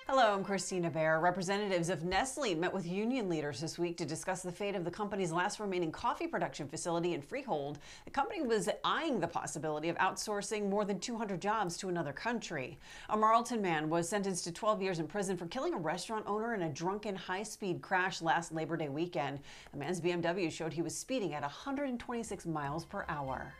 Hello, I'm Christina Bear. Representatives of Nestle met with union leaders this week to discuss the fate of the company's last remaining coffee production facility in Freehold. The company was eyeing the possibility of outsourcing more than 200 jobs to another country. A Marlton man was sentenced to 12 years in prison for killing a restaurant owner in a drunken high-speed crash last Labor Day weekend. The man's BMW showed he was speeding at 126 miles per hour.